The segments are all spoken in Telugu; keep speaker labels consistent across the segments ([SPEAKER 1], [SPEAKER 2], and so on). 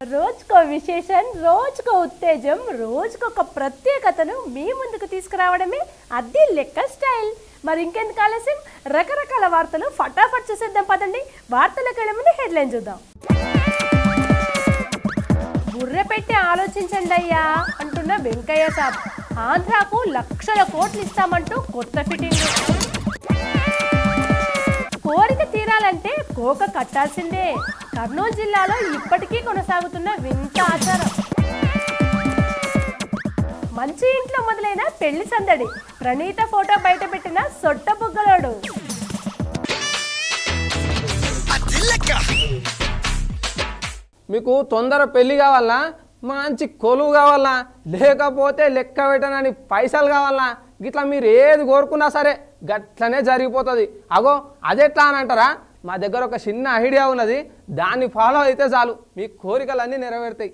[SPEAKER 1] రోజుకో విశేషం, రోజుకో ఉత్తేజం, రోజుకొక ప్రత్యేకతను మీ ముందుకు తీసుకురావడమే అది లెక్క స్టైల్. మరి ఇంకెందుకు ఆలస్యం, రకరకాల వార్తలు ఫటాఫట్ చూసేద్దాం పదండి. వార్తలకు వెళ్ళే ముందు హెడ్లైన్ చూద్దాం. బుర్ర పెట్టి ఆలోచించండి అయ్యా అంటున్న వెంకయ్య సాబ్. ఆంధ్రాకు లక్షల కోట్లు ఇస్తామంటూ కొత్త ఫిట్టింగ్. కోరిక తీరాలంటే కోక కట్టాల్సిందే. కర్నూలు జిల్లాలో ఇప్పటికీ కొనసాగుతున్న వింత ఆచారం. మంచి ఇంట్లో మొదలైన పెళ్లి సందడి, ప్రణీత ఫోటో బయట పెట్టిన సొట్ట బుగ్గలోడు.
[SPEAKER 2] మీకు తొందర పెళ్లి కావాలా, మంచి కొలువు కావాలా, లేకపోతే లెక్క పెట్టనని పైసలు కావాలా, గిట్లా మీరు ఏది కోరుకున్నా సరే గట్లనే జరిగిపోతుంది. అగో అదెట్లా అని అంటారా, మా దగ్గర ఒక చిన్న ఐడియా ఉన్నది, దాన్ని ఫాలో అయితే చాలు మీ కోరికలన్నీ నెరవేరుతాయి.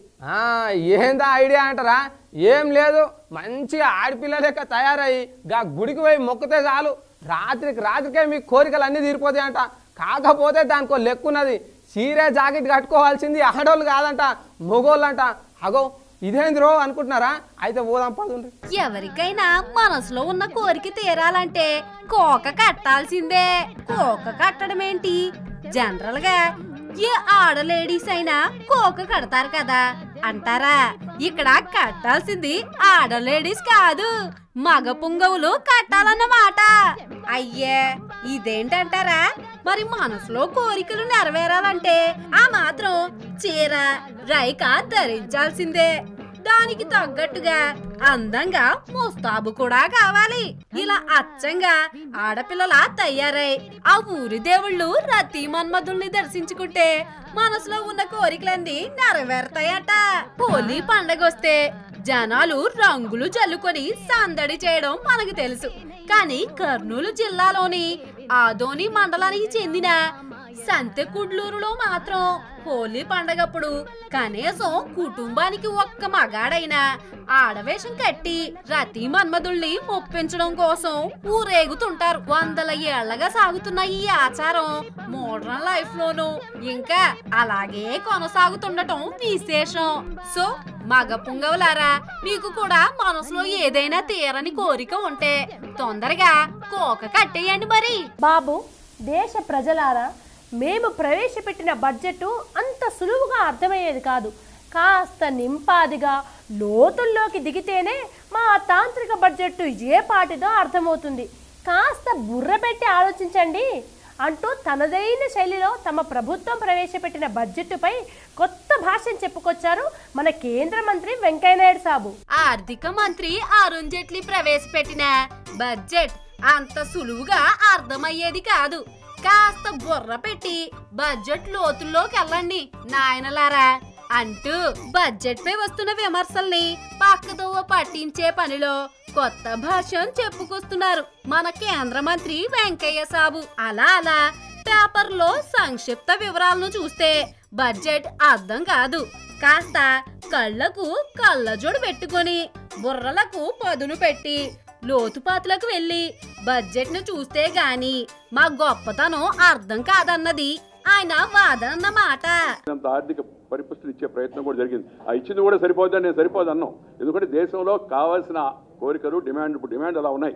[SPEAKER 2] ఏందా ఐడియా అంటారా, ఏం లేదు, మంచిగా ఆడపిల్ల లెక్క తయారయ్యి గా గుడికి పోయి మొక్కితే చాలు, రాత్రికే మీ కోరికలన్నీ తీరిపోతాయి అంట. కాకపోతే దానికో లెక్కున్నది, చీరే జాకెట్ కట్టుకోవాల్సింది ఆడోళ్ళు కాదంట, మొగోళ్ళంట. అగో ఇదేంద్రో అనుకుంటున్నారా, అయితే పోదాం పదండి.
[SPEAKER 3] ఎవరికైనా మనసులో ఉన్న కోరిక తీరాలంటే కోక కట్టాల్సిందే. కోక కట్టడం ఏంటి, జనరల్ గా ఏ ఆడ లేడీస్ అయినా కోక కడతారు కదా అంటారా. ఇక్కడ కట్టాల్సింది ఆడ లేడీస్ కాదు, మగ పుంగవులు కట్టాలన్నమాట. అయ్యే ఇదేంటంటారా, మరి మనసులో కోరికలు నెరవేరాలంటే ఆ మాత్రం చీర రైక ధరించాల్సిందే. దానికి తగ్గట్టుగా అందంగా ముస్తాబు కూడా కావాలి. ఇలా అచ్చంగా ఆడపిల్లలా తయారై ఆ ఊరి దేవుళ్ళు రతి మన్మధుల్ని దర్శించుకుంటే మనసులో ఉన్న కోరికలన్నీ నెరవేరుతాయట. హోలీ పండగొస్తే జనాలు రంగులు చల్లుకొని సందడి చేయడం మనకు తెలుసు. కానీ కర్నూలు జిల్లాలోని ఆదోని మండలానికి చెందిన సంతెకుడ్లూరులో మాత్రం హోలీ పండగప్పుడు కనీసం కుటుంబానికి ఒక్క మగాడైనా ఆడవేషం కట్టి రతి మన్మధుల్ని ఒప్పించడం కోసం ఊరేగుతుంటారు. 100 ఏళ్లగా సాగుతున్న ఈ ఆచారం మోడర్న్ లైఫ్ లోను ఇంకా అలాగే కొనసాగుతుండటం విశేషం. సో మగ పుంగవులారా, మీకు కూడా మనసులో ఏదైనా తీరని కోరిక ఉంటే తొందరగా కోక కట్టేయండి. మరి
[SPEAKER 1] బాబు, దేశ ప్రజలారా, మేము ప్రవేశపెట్టిన బడ్జెట్ అంత సులువుగా అర్థమయ్యేది కాదు. కాస్త నింపాదిగా లోతుల్లోకి దిగితేనే మా తాంత్రిక బడ్జెట్ ఏ పాటిదో అర్థమవుతుంది. కాస్త బుర్ర పెట్టి ఆలోచించండి అంటూ తనదైన శైలిలో తమ ప్రభుత్వం ప్రవేశపెట్టిన బడ్జెట్పై కొత్త భాషను చెప్పుకొచ్చారు మన కేంద్ర మంత్రి వెంకయ్యనాయుడు సాబు.
[SPEAKER 3] ఆర్థిక మంత్రి అరుణ్ జైట్లీ ప్రవేశపెట్టిన బడ్జెట్ అంత సులువుగా అర్థమయ్యేది కాదు. కాస్త బుర్ర పెట్టి బడ్జెట్ లోతుల్లోకి వెళ్ళండి నాయనలారా అంటూ బడ్జెట్ పై వస్తున్న విమర్శల్ని పక్కదోవ పట్టించే పనిలో కొత్త భాషను చెప్పుకొస్తున్నారు మన కేంద్ర మంత్రి వెంకయ్య సాబు. అలా పేపర్లో సంక్షిప్త వివరాలను చూస్తే బడ్జెట్ అర్థం కాదు. కాస్త కళ్ళకు కళ్ళజోడు పెట్టుకొని బుర్రలకు పదును పెట్టి లోతుపాతులకు వెళ్లి బడ్జెట్ ను చూస్తే గాని మా గొప్పతనం అర్థం కాదన్నది ఆయన వాదన అన్నమాట.
[SPEAKER 4] ఆర్థిక పరిపుష్టిని ఇచ్చే ప్రయత్నం కూడా జరిగింది. ఆ ఇచ్చింది కూడా సరిపోద్దని నేను సరిపోదు అన్నాం. ఎందుకంటే దేశంలో కావాల్సిన కోరికలు డిమాండ్ అలా ఉన్నాయి.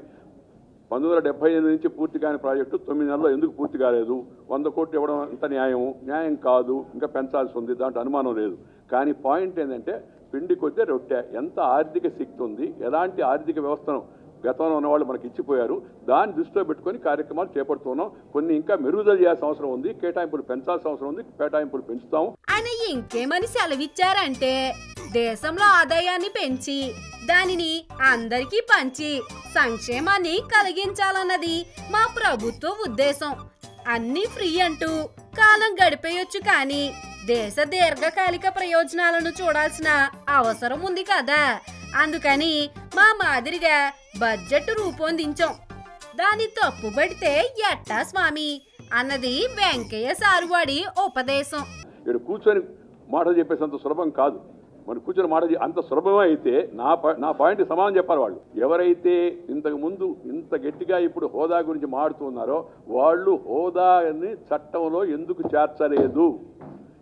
[SPEAKER 4] 1978 నుంచి పూర్తి కాని ప్రాజెక్టు 9 నెలల్లో ఎందుకు పూర్తి కాలేదు? 100 కోట్లు ఇవ్వడం ఎంత న్యాయం కాదు, ఇంకా పెంచాల్సి ఉంది, దాంట్లో అనుమానం లేదు. కానీ పాయింట్ ఏంటంటే పిండి కొద్దే రొట్టె. ఎంత ఆర్థిక శక్తి ఉంది, ఎలాంటి ఆర్థిక వ్యవస్థను గతంలో ఉన్నవాళ్ళు మనకి ఇచ్చిపోయారు, దాన్ని దృష్టిలో పెట్టుకొని కార్యక్రమాలు చేపడుతున్నాం. కొన్ని ఇంకా మెరుగుదల చేయాల్సిన అవసరం ఉంది, కేటాయింపులు పెంచాల్సిన అవసరం ఉంది, కేటాయింపులు పెంచుతాం.
[SPEAKER 3] ఆయన ఇంకేమని సెలవిచ్చారంటే దేశంలో ఆదాయాన్ని పెంచి దానిని అందరికీ పంచి సంక్షేమాన్ని కలిగించాలన్నది మా ప్రభుత్వ ఉద్దేశం. అన్ని ఫ్రీ అంటూ కాలం గడిపేయొచ్చు, కానీ దేశ దీర్ఘకాలిక ప్రయోజనాలను చూడాల్సిన అవసరం ఉంది కదా. అందుకని మా మాదిరిగా బడ్జెట్ రూపొందించాం. దాన్ని తప్పుపడితే ఎట్టా స్వామి అన్నది వెంకయ్య సారువాడి ఉపదేశం.
[SPEAKER 4] ఇక్కడ కూర్చొని మాట చెప్పేసంత సులభం కాదు. మరి కూర్చొని మాట అంత సులభమే అయితే నా పాయింట్ సమాధానం చెప్పాలి వాళ్ళు. ఎవరైతే ఇంతకు ముందు ఇంత గట్టిగా ఇప్పుడు హోదా గురించి మాడుతున్నారో వాళ్ళు హోదాని చట్టంలో ఎందుకు చేర్చలేదు?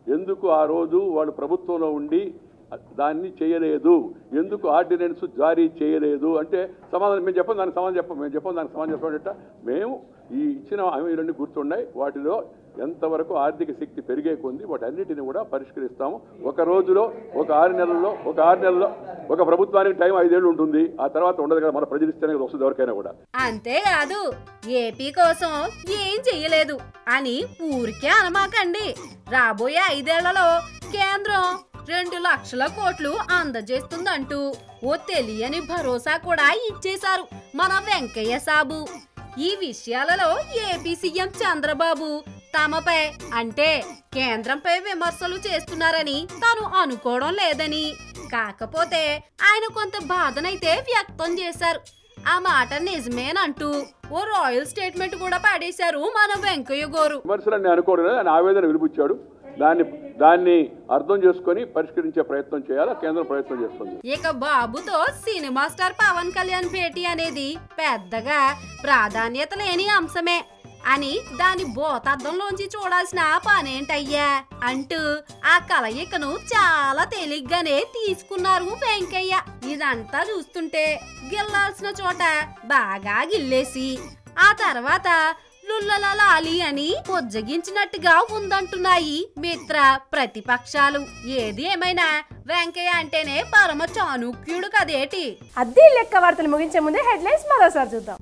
[SPEAKER 4] ఎందుకు ఆ రోజు వాళ్ళు ప్రభుత్వంలో ఉండి దాన్ని చేయలేదు, ఎందుకు ఆర్డినెన్స్ జారీ చేయలేదు అంటే సమాధానం మేము చెప్పం, దానికి సమాధానం చెప్పం, మేము చెప్పం దానికి సమాధానం చెప్పడం. మేము ఈ ఇచ్చిన హామీలన్నీ గుర్తున్నాయి. వాటిలో ఎంతవరకు ఆర్థిక శక్తి పెరిగే కొంది వాటన్నిటిని కూడా పరిష్కరిస్తాము. ఒక రోజులో ఒక 6 నెలల్లో ఒక ప్రభుత్వానికి టైం 5 ఏళ్ళు ఉంటుంది. ఆ తర్వాత ఉండదు కదా, మన ప్రజలు ఇస్తేనే వస్తుంది ఎవరికైనా కూడా.
[SPEAKER 3] అంతేకాదు ఏపీ కోసం ఏం చెయ్యలేదు అని ఊరికే అనమాకండి. రాబోయే 5 ఏళ్లలో కేంద్రం 2 లక్షల కోట్లు అందజేస్తుందంటూ ఓ తెలియని భరోసా కూడా ఇచ్చేశారు మన వెంకయ్య సాబు. ఈ విషయాలలో ఏపీ సీఎం చంద్రబాబు తమపై అంటే కేంద్రంపై విమర్శలు చేస్తున్నారని తాను అనుకోవడం లేదని, కాకపోతే ఆయన కొంత బాధనైతే వ్యక్తం చేశారు. ఆ మాట నిజమేనంటూ ఓ రాయల్ స్టేట్మెంట్ కూడా పాడేశారు మన వెంకయ్య గారు.
[SPEAKER 4] విమర్శలు అనుకోవడం లేదు, ఆయన ఆవేదన వినిపించాడు. దాన్ని అర్థం చేసుకొని పరిష్కరించే ప్రయత్నం చేయాలా కేంద్రం ప్రయత్నం చేస్తుంది.
[SPEAKER 3] ఇక బాబుతో సినిమా స్టార్ పవన్ కళ్యాణ్ భేటీ అనేది పెద్దగా ప్రాధాన్యత లేని అంశమే అని దాని బోతార్థంలోంచి చూడాల్సిన పనేంటయ్యా అంటూ ఆ కలయికను చాలా తేలిగ్గానే తీసుకున్నారు వెంకయ్య. ఇదంతా చూస్తుంటే గిల్లాల్సిన చోట బాగా గిల్లేసి ఆ తర్వాత లుల్లలాలి అని పొజ్జగించినట్టుగా ఉందంటున్నాయి మిత్ర ప్రతిపక్షాలు. ఏది ఏమైనా వెంకయ్య అంటేనే పరమ చాణుక్యుడు కదేటి.
[SPEAKER 1] అద్దీ లెక్క వార్తలు ముగించే ముందే హెడ్లైన్స్ మరోసారి చూద్దాం.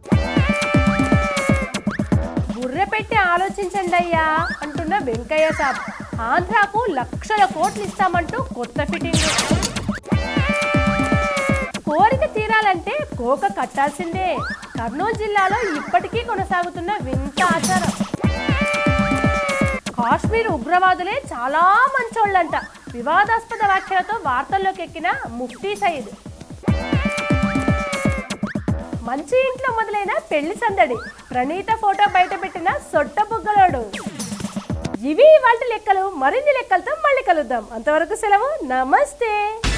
[SPEAKER 1] బుర్ర పెట్టి ఆలోచించండి అయ్యా అంటున్న వెంకయ్య సాబ్. ఆంధ్రాకు లక్షల కోట్లు ఇస్తామంటూ కొత్త ఫిట్టింగ్. కోరిక తీరాలంటే కోక కట్టాల్సిందే. కర్నూలు జిల్లాలో ఇప్పటికీ కొనసాగుతున్న వింత ఆచారం. కాశ్మీర్ ఉగ్రవాదులే చాలా మంచోళ్ళంట. వివాదాస్పద వ్యాఖ్యలతో వార్తల్లోకి ఎక్కిన ముఫ్తీ సయీద్. మంచి ఇంట్లో మొదలైన పెళ్లి సందడి. ప్రణీత ఫోటో బయట పెట్టిన సొట్ట బుగ్గలోడు. ఇవి ఇవాల్టి లెక్కలు. మరిన్ని లెక్కలతో మళ్ళీ కలుద్దాం. అంతవరకు సెలవు. నమస్తే.